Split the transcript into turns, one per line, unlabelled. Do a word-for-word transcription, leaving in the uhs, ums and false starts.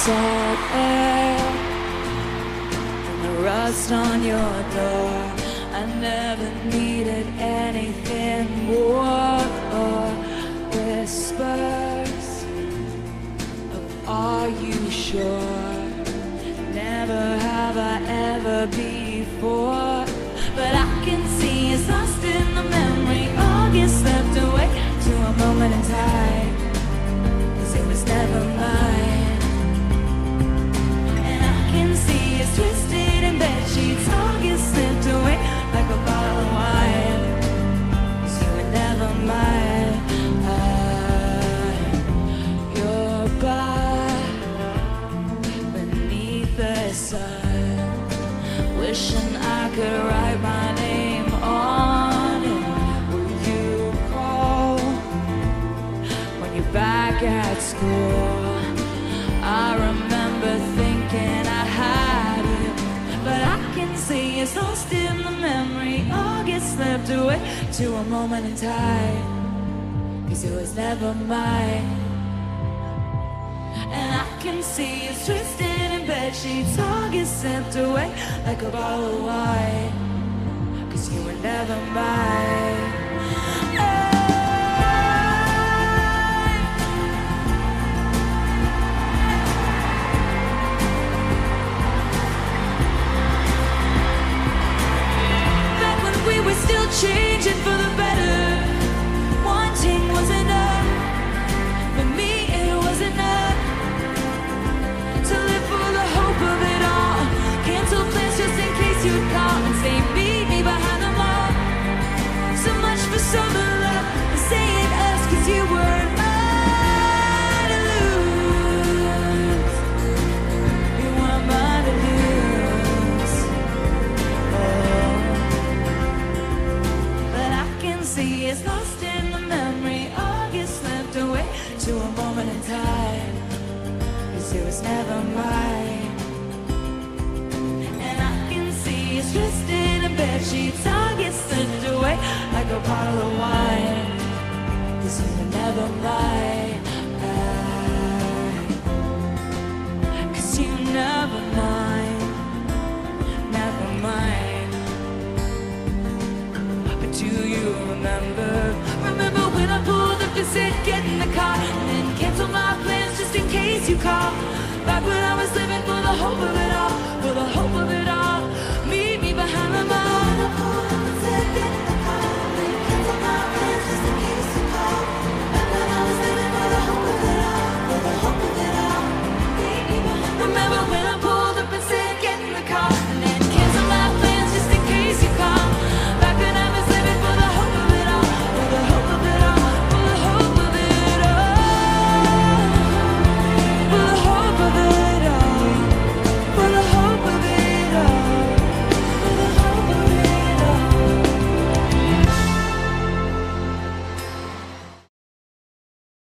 salt air and the rust on your door. I never needed anything more. Or whispers of "Are you sure?" Never have I ever before. But I can see it's lost in the memory. All gets swept away to a moment in time, 'cause it was never mine. And I can see it's twisted in bed sheets. All gets slipped away like a bottle of wine, 'cause you were never mine. I, you're by beneath the sun, wishing I could write my name on it. Will you call when you're back at school? I remember thinking I had it, but I can see it's lost in the memory. All gets slipped away to a moment in time, 'cause it was never mine. And I can see it's twisted in bed sheets. All get slipped away like a bottle of wine, 'cause you were never mine. Back when we were still changing for the better, wanting was enough. For me it was enough to live for the hope of it all. Cancel plans just in case you'd call and say meet me behind the mall. So much for summer love and saying us, 'cause you were mine to lose. You were mine to lose. Oh. But I can see it's lost in the memory. All gets slipped away to a moment in time, 'cause it was never mine. And I can see it's twisted in bed sheets. All get slipped away like a bottle of wine, 'cause you were never mine. I, 'cause you never mine, never mine. But do you remember, remember when I pulled up and said get in the car, and then cancel my plans just in case you call? Back when I was living for the hope of it all, for the hope